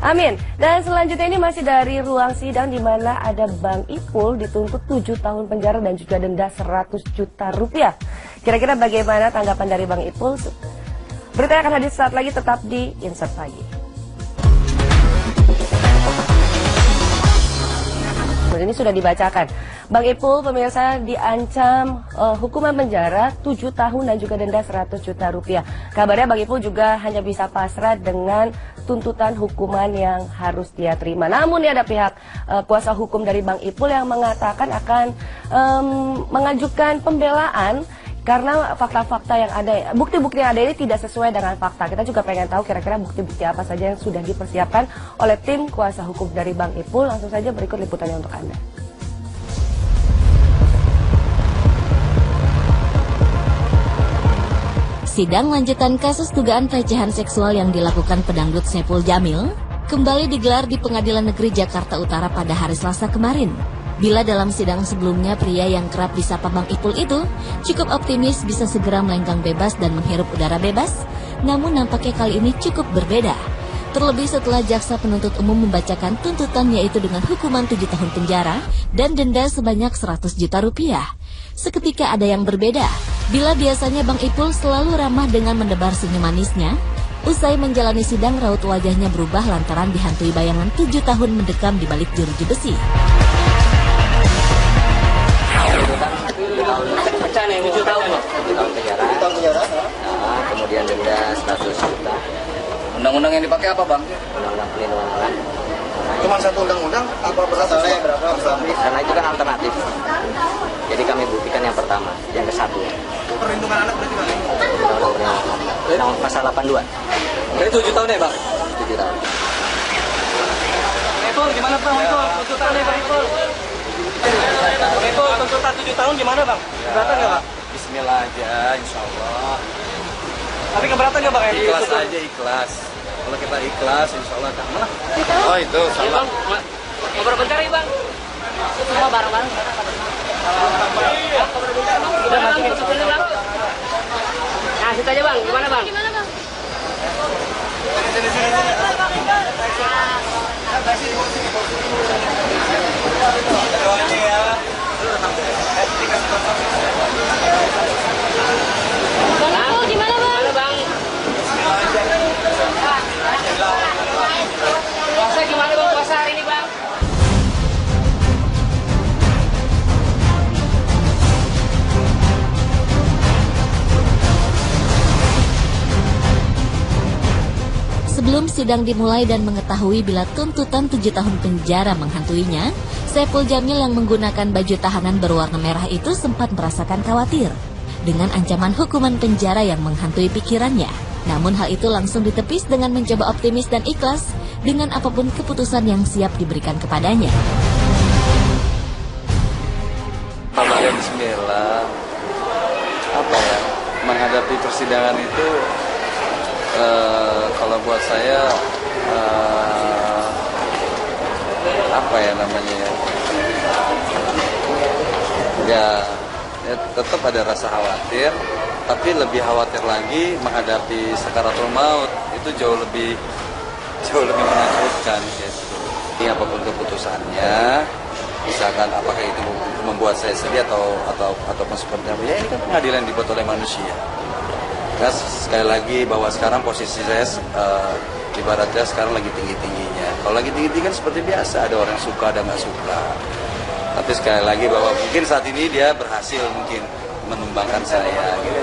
Amin. Dan selanjutnya ini masih dari ruang sidang di mana ada Bang Ipul dituntut 7 tahun penjara dan juga denda 100 juta rupiah. Kira-kira bagaimana tanggapan dari Bang Ipul? Berita akan hadir saat lagi, tetap di Insert Pagi. Ini sudah dibacakan. Bang Ipul, pemirsa, diancam hukuman penjara 7 tahun dan juga denda 100 juta rupiah. Kabarnya Bang Ipul juga hanya bisa pasrah dengan tuntutan hukuman yang harus dia terima. Namun ada pihak kuasa hukum dari Bang Ipul yang mengatakan akan mengajukan pembelaan karena fakta-fakta yang ada, bukti-bukti yang ada ini tidak sesuai dengan fakta. Kita juga pengen tahu kira-kira bukti-bukti apa saja yang sudah dipersiapkan oleh tim kuasa hukum dari Bang Ipul. Langsung saja berikut liputannya untuk Anda. Sidang lanjutan kasus dugaan pelecehan seksual yang dilakukan pedangdut Saipul Jamil kembali digelar di Pengadilan Negeri Jakarta Utara pada hari Selasa kemarin. Bila dalam sidang sebelumnya pria yang kerap disapa Bang Ipul itu cukup optimis bisa segera melenggang bebas dan menghirup udara bebas, namun nampaknya kali ini cukup berbeda. Terlebih setelah jaksa penuntut umum membacakan tuntutan yaitu dengan hukuman 7 tahun penjara dan denda sebanyak 100 juta rupiah. Seketika ada yang berbeda. Bila biasanya Bang Ipul selalu ramah dengan mendebar senyum manisnya, usai menjalani sidang raut wajahnya berubah lantaran dihantui bayangan 7 tahun mendekam di balik jeruji besi. Pecah nih, 7 tahun loh. 7 tahun penjara. Nah, kemudian denda 100 juta. Undang-undang yang dipakai apa, Bang? Undang-undang pelindungan anak. Cuma satu undang-undang, apa pasalnya berapa? Karena itu kan alternatif. Jadi kami buktikan yang pertama, yang ke-1. Perlindungan anak berarti, Bang? Undang-undang pasal 82. Jadi 7 tahun ya, Bang? 7 tahun. Ipul, gimana, Bang? Tuntutannya, Bang Ipul? Ipul, tuntutan 7 tahun gimana, Bang? Keberatan nggak, Bang? Bismillah aja, insya Allah. Tapi keberatan nggak, Bang? Ikhlas aja, ikhlas. Kalau kita ikhlas, insya Allah akan menang. Oh itu, salah. Ngobrol bentar ya, Bang. Semua bareng-bareng. Udah masukin dulu, Bang. Nah, situ aja, Bang. Gimana, Bang? Gimana, Bang? Doanya ya. Bang Ipul, gimana, Bang? Halo, Bang. Puasa gimana, Bang? Puasa hari ini, Bang? Sebelum sidang dimulai dan mengetahui bila tuntutan 7 tahun penjara menghantuinya, Saipul Jamil yang menggunakan baju tahanan berwarna merah itu sempat merasakan khawatir dengan ancaman hukuman penjara yang menghantui pikirannya. Namun hal itu langsung ditepis dengan mencoba optimis dan ikhlas dengan apapun keputusan yang siap diberikan kepadanya. Bismillah. Apa ya? Menghadapi persidangan itu kalau buat saya apa ya namanya ya tetap ada rasa khawatir, tapi lebih khawatir lagi menghadapi sakaratul maut itu jauh lebih menakutkan gitu. Ini apapun keputusannya, misalkan apakah itu membuat saya sedih ataupun seperti apa, ya ini kan pengadilan dibuat oleh manusia. Nah, sekali lagi bahwa sekarang posisi saya ibaratnya sekarang lagi tinggi-tingginya. Kalau lagi tinggi-tinggi kan seperti biasa, ada orang suka, ada nggak suka. Tapi sekali lagi bahwa mungkin saat ini dia berhasil mungkin menumbangkan saya. Gitu.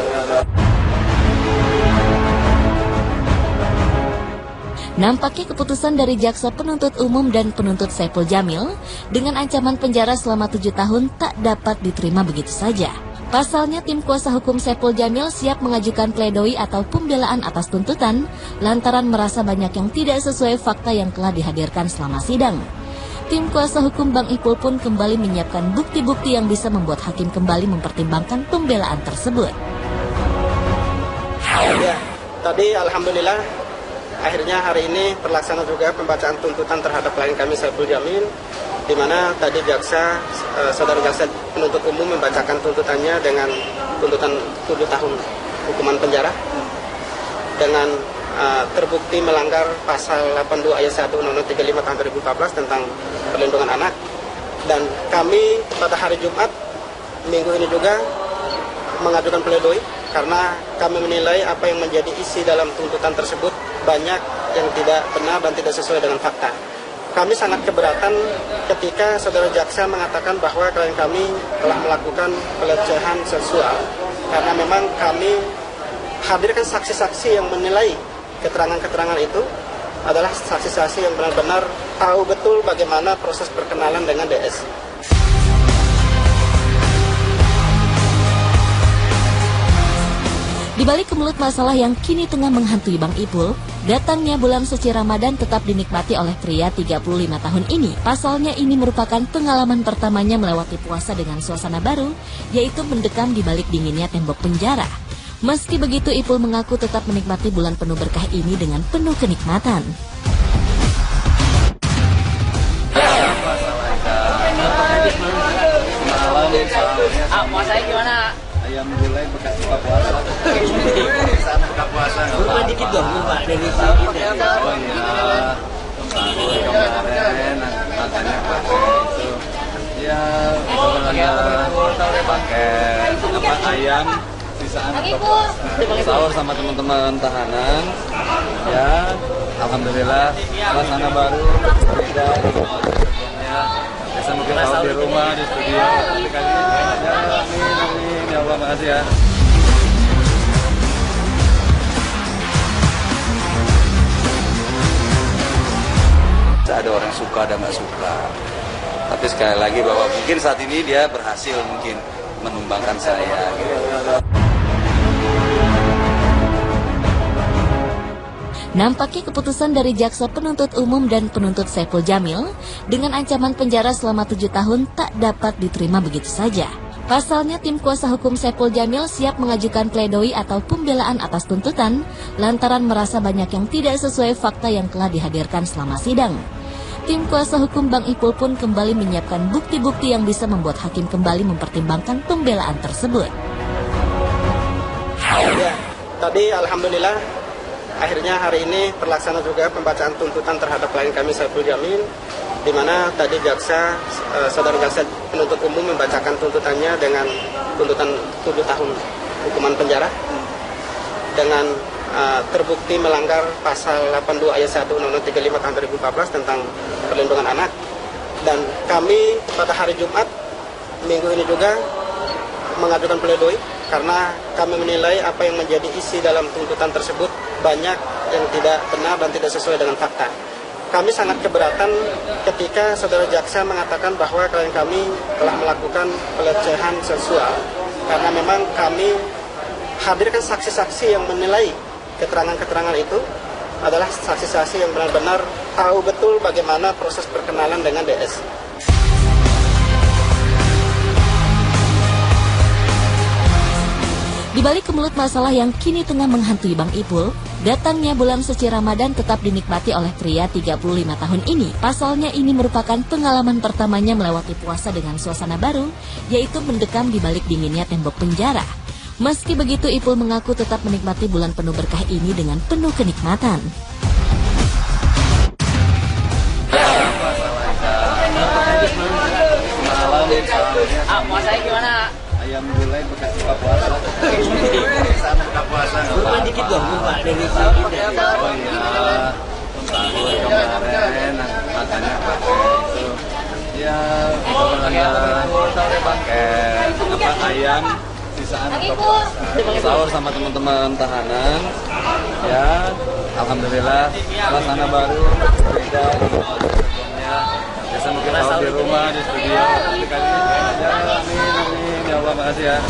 Nampaknya keputusan dari jaksa penuntut umum dan penuntut Saipul Jamil dengan ancaman penjara selama 7 tahun tak dapat diterima begitu saja. Pasalnya tim kuasa hukum Saipul Jamil siap mengajukan pledoi atau pembelaan atas tuntutan lantaran merasa banyak yang tidak sesuai fakta yang telah dihadirkan selama sidang. Tim kuasa hukum Bang Ipul pun kembali menyiapkan bukti-bukti yang bisa membuat hakim kembali mempertimbangkan pembelaan tersebut. Ya, tadi alhamdulillah akhirnya hari ini terlaksana juga pembacaan tuntutan terhadap klien kami Saipul Jamil, di mana tadi jaksa, saudara jaksa penuntut umum membacakan tuntutannya dengan tuntutan 7 tahun hukuman penjara dengan terbukti melanggar pasal 82 ayat 1 Undang-Undang 35 tahun 2014 tentang perlindungan anak. Dan kami pada hari Jumat minggu ini juga mengajukan pledoi karena kami menilai apa yang menjadi isi dalam tuntutan tersebut banyak yang tidak benar dan tidak sesuai dengan fakta. Kami sangat keberatan ketika saudara jaksa mengatakan bahwa klien kami telah melakukan pelecehan seksual karena memang kami hadirkan saksi-saksi yang menilai keterangan-keterangan itu adalah saksi-saksi yang benar-benar tahu betul bagaimana proses perkenalan dengan DS. Di balik kemelut masalah yang kini tengah menghantui Bang Ipul, datangnya bulan suci Ramadan tetap dinikmati oleh pria 35 tahun ini. Pasalnya ini merupakan pengalaman pertamanya melewati puasa dengan suasana baru, yaitu mendekam di balik dinginnya tembok penjara. Meski begitu, Ipul mengaku tetap menikmati bulan penuh berkah ini dengan penuh kenikmatan. Puasanya gimana? Ayam gulai bekas buka puasa. Saat buka puasa. Kurban dikit dong, Pak, dari sini. Oh iya. Kemarin katanya pakai itu. Ya, pakai ayam sisaan buka puasa. Sahur sama teman-teman tahanan. Ya, alhamdulillah suasana baru beda sebelumnya. Biasa mungkin sahur di rumah, di studio. Tapi kali ini ya, amin, ya Allah, makasih ya. Ada orang suka, ada nggak suka. Tapi sekali lagi bahwa mungkin saat ini dia berhasil mungkin menumbangkan saya. Gitu. Nampaknya keputusan dari jaksa penuntut umum dan penuntut Saiful Jamil dengan ancaman penjara selama 7 tahun tak dapat diterima begitu saja. Pasalnya tim kuasa hukum Saiful Jamil siap mengajukan pledoi atau pembelaan atas tuntutan lantaran merasa banyak yang tidak sesuai fakta yang telah dihadirkan selama sidang. Tim kuasa hukum Bang Ipul pun kembali menyiapkan bukti-bukti yang bisa membuat hakim kembali mempertimbangkan pembelaan tersebut. Ya, tadi alhamdulillah akhirnya hari ini terlaksana juga pembacaan tuntutan terhadap klien kami Saiful Jamil, di mana tadi jaksa, saudara jaksa penuntut umum membacakan tuntutannya dengan tuntutan 7 tahun hukuman penjara dengan terbukti melanggar pasal 82 ayat 1 Undang-Undang 35 tahun 2014 tentang perlindungan anak. Dan kami pada hari Jumat minggu ini juga mengajukan pledoi karena kami menilai apa yang menjadi isi dalam tuntutan tersebut banyak yang tidak benar dan tidak sesuai dengan fakta. Kami sangat keberatan ketika saudara jaksa mengatakan bahwa klien kami telah melakukan pelecehan seksual karena memang kami hadirkan saksi-saksi yang menilai keterangan-keterangan itu adalah saksi-saksi yang benar-benar tahu betul bagaimana proses perkenalan dengan DS. Di balik kemelut masalah yang kini tengah menghantui Bang Ipul, datangnya bulan suci Ramadan tetap dinikmati oleh pria 35 tahun ini. Pasalnya ini merupakan pengalaman pertamanya melewati puasa dengan suasana baru, yaitu mendekam di balik dinginnya tembok penjara. Meski begitu, Ipul mengaku tetap menikmati bulan penuh berkah ini dengan penuh kenikmatan. Puasanya gimana? Ayam gulai bekas buka puasa. Saat buka puasa. Kurban dikit dong, Pak, dari sini. Oh iya. Kemarin katanya pakai itu. Ya, pakai ayam sisaan buka puasa. Sahur sama teman-teman tahanan. Ya, alhamdulillah suasana baru beda sebelumnya. Biasa mungkin sahur di rumah, di studio. Tapi kali ini ya, amin, ya Allah, makasih ya.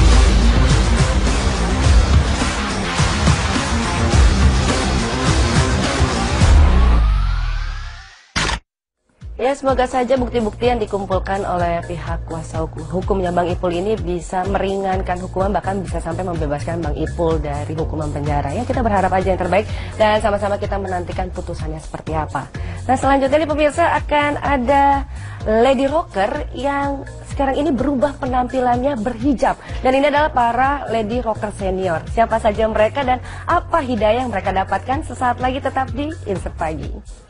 Ya, semoga saja bukti-bukti yang dikumpulkan oleh pihak kuasa hukumnya Bang Ipul ini bisa meringankan hukuman, bahkan bisa sampai membebaskan Bang Ipul dari hukuman penjara. Ya, kita berharap aja yang terbaik dan sama-sama kita menantikan putusannya seperti apa. Nah, selanjutnya nih pemirsa akan ada Lady Rocker yang sekarang ini berubah penampilannya berhijab. Dan ini adalah para lady rocker senior. Siapa saja mereka dan apa hidayah yang mereka dapatkan? Sesaat lagi tetap di Insert Pagi.